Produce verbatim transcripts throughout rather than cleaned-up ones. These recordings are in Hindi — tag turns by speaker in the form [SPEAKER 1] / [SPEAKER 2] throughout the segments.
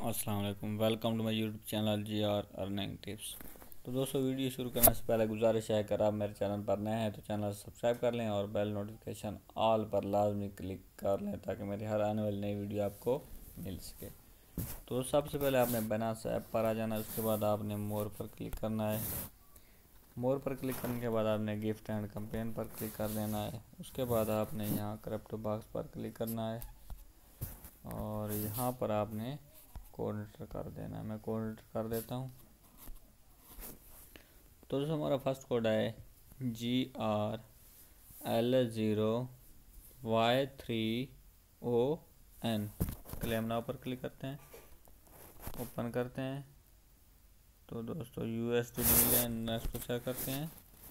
[SPEAKER 1] अस्सलाम वालेकुम, welcome to my YouTube channel G R earning tips. तो दोस्तों, वीडियो शुरू करने से पहले गुजारिश है, अगर आप मेरे चैनल पर नए हैं तो चैनल सब्सक्राइब कर लें और बेल नोटिफिकेशन ऑल पर लाजमी क्लिक कर लें ताकि मेरी हर आने वाली नई वीडियो आपको मिल सके। तो सबसे पहले आपने बाइनेंस ऐप पर आ जाना है, उसके बाद आपने मोर पर क्लिक करना है। मोर पर क्लिक करने के बाद आपने गिफ्ट एंड कैंपेन पर क्लिक कर देना है। उसके बाद आपने यहाँ क्रिप्टो बॉक्स पर क्लिक करना है और यहाँ पर आपने कोड एंटर कर देना है। मैं कोड एंटर कर देता हूँ। तो दोस्तों, हमारा फर्स्ट कोड है G R L zero Y three O N. Claim now पर क्लिक करते हैं, ओपन करते हैं। तो दोस्तों, यू एस डी मिले, नेक्स्ट को चेक करते हैं।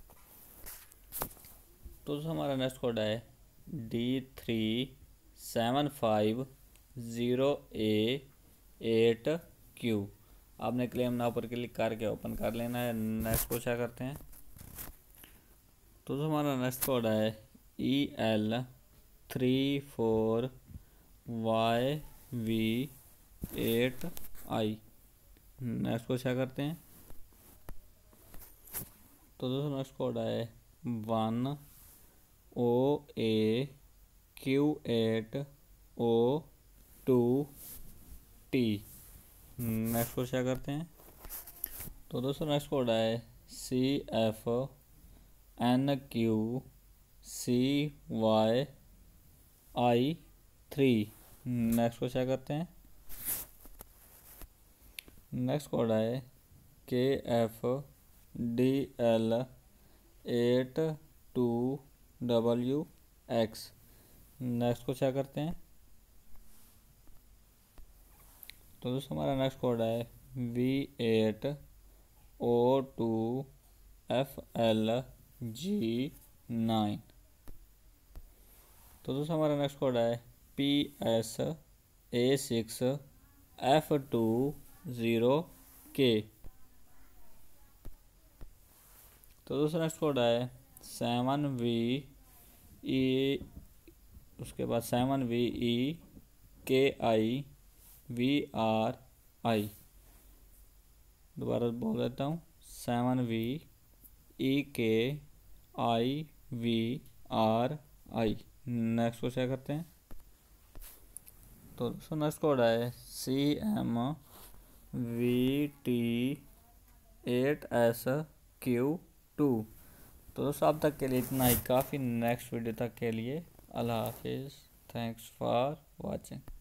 [SPEAKER 1] तो दोस्तों, हमारा नेक्स्ट कोड है D three seven five zero A eight Q. आपने क्लेम नाउ पर क्लिक करके ओपन कर लेना है। नेक्स्ट को चेक करते हैं। तो हमारा नेक्स्ट कोड है E L three four Y V eight I. Next को चेक करते हैं। तो दोस्तों, नेक्स्ट कोड है one O A Q eight O two T. Next को चेक करते हैं। तो दोस्तों, नेक्स्ट कोड है C F N Q C Y I three. Next को चेक करते हैं। नेक्स्ट कोड है K F D L eight two W X. Next को चेक करते हैं। तो दोस्तों, हमारा नेक्स्ट कोड है V eight O two F L G nine. तो दोस्तों, हमारा नेक्स्ट कोड है P S A six F two zero K. तो दोस्तों, नेक्स्ट कोड है सेवन वी ई, उसके बाद seven V E K I V R आई। दोबारा बोल देता हूँ, seven V E K I V R I. Next को चेक करते हैं। तो दोस्तों, नेक्स्ट कोड है C M V T eight S Q two. तो दोस्तों, अब तक के लिए इतना ही काफ़ी। नेक्स्ट वीडियो तक के लिए अल्लाह हाफिज़। Thanks for watching.